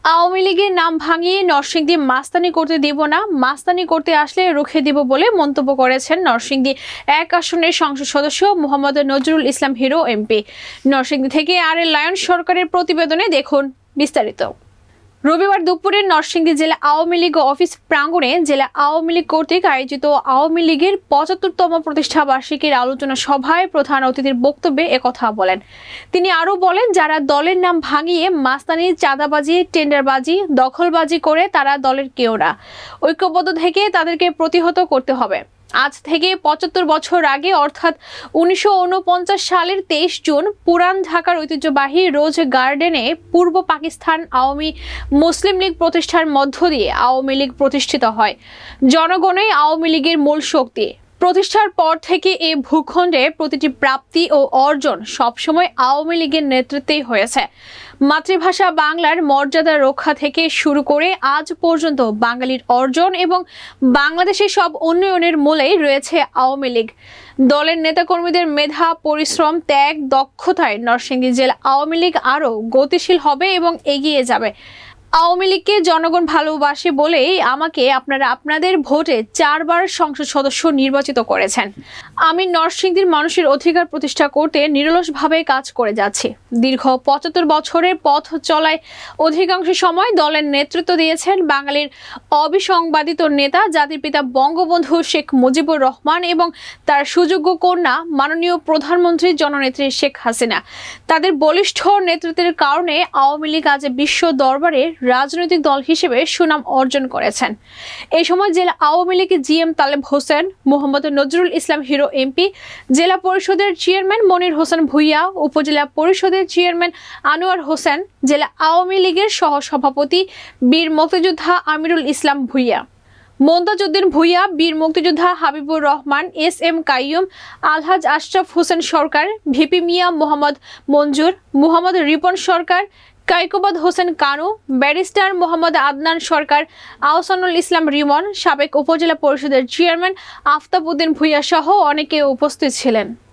আওয়ামী লীগের নাম ভাঙিয়ে নরসিংদী মাস্তানি করতে দিব না, মাস্তানি করতে আসলে রুখে দিব বলে মন্তব্য করেছেন নরসিংদী 1 আসনের সংসদ সদস্য মোহাম্মদ নজরুল ইসলাম হিরো এমপি। নরসিংদী থেকে লায়ন সরকারের প্রতিবেদনে দেখুন বিস্তারিত। রবিবার দুপুরে নরসিংদী জেলা আওয়ামী লীগ অফিস প্রাঙ্গণে জেলা আওয়ামী লীগ কর্তৃক আয়োজিত আওয়ামী লীগের 75তম প্রতিষ্ঠা বার্ষিকীর আলোচনা সভায় প্রধান অতিথির বক্তব্যে একথা বলেন। তিনি আরও বলেন, যারা দলের নাম ভাঙিয়ে মাস্তানি, চাঁদাবাজি, টেন্ডারবাজি, দখলবাজি করে তারা দলের কেউ না। ঐক্যবদ্ধ থেকে তাদেরকে প্রতিহত করতে হবে। আজ থেকে 75 বছর আগে অর্থাৎ 1949 সালের 23 জুন পুরান ঢাকার ঐতিহ্যবাহী রোজ গার্ডেনে পূর্ব পাকিস্তান আওয়ামী মুসলিম লীগ প্রতিষ্ঠার মধ্য দিয়ে আওয়ামী লীগ প্রতিষ্ঠিত হয়। জনগণই আওয়ামী লীগের মূল শক্তি। প্রতিষ্ঠার পর থেকে এই ভূখণ্ডে প্রতিটি প্রাপ্তি ও অর্জন সবসময় আওয়ামী লীগের নেতৃত্বেই হয়েছে। মাতৃভাষা বাংলার মর্যাদা রক্ষা থেকে শুরু করে আজ পর্যন্ত বাঙালির অর্জন এবং বাংলাদেশের সব উন্নয়নের মূলেই রয়েছে আওয়ামী লীগ। দলের নেতাকর্মীদের মেধা, পরিশ্রম, ত্যাগ, দক্ষতায় নরসিংদী জেলা আওয়ামী লীগ আরও গতিশীল হবে এবং এগিয়ে যাবে। আওয়ামী লীগকে জনগণ ভালোবাসে বলেই আমাকে আপনারা আপনাদের ভোটে 4 বার সংসদ সদস্য নির্বাচিত করেছেন। আমি নরসিংদীর মানুষের অধিকার প্রতিষ্ঠা করতে নিরলসভাবে কাজ করে যাচ্ছি। দীর্ঘ 75 বছরের পথ চলায় অধিকাংশ সময় দলের নেতৃত্ব দিয়েছেন বাঙালির অবিসংবাদিত নেতা, জাতির পিতা বঙ্গবন্ধু শেখ মুজিবুর রহমান এবং তার সুযোগ্য কন্যা মাননীয় প্রধানমন্ত্রী জননেত্রী শেখ হাসিনা। তাদের বলিষ্ঠ নেতৃত্বের কারণে আওয়ামী লীগ আজ বিশ্ব দরবারে রাজনৈতিক দল হিসেবে সুনাম অর্জন করেছেন। এই সময় জেলা আওয়ামী লীগের জিএম তালেব হোসেন, মোহাম্মদ নজরুল ইসলাম হিরো এমপি, জেলা পরিষদের চেয়ারম্যান মনির হোসেন ভূঁইয়া, উপজেলা পরিষদের চেয়ারম্যান আনোয়ার হোসেন, জেলা আওয়ামী লীগের সহসভাপতি বীর মুক্তিযোদ্ধা আমিরুল ইসলাম ভূঁইয়া, মমতাজ উদ্দিন ভূঁইয়া, বীর মুক্তিযোদ্ধা Habibur Rahman, S M. Kaiyum, Alhaj Ashraf Hossain Sarkar, VP Mia Mohammad Manjur, Mohammad Ripon Sarkar, Kaikobad Hossain Kanu, barrister Mohammad Adnan Sarkar, Ahsanul Islam Rimon, সাবেক উপজেলা পরিষদের চেয়ারম্যান আফতাব উদ্দিন ভূঁইয়া সহ অনেকে উপস্থিত ছিলেন।